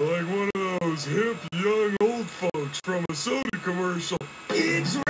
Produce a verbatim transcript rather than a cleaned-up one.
Like one of those hip young old folks from a soda commercial. It's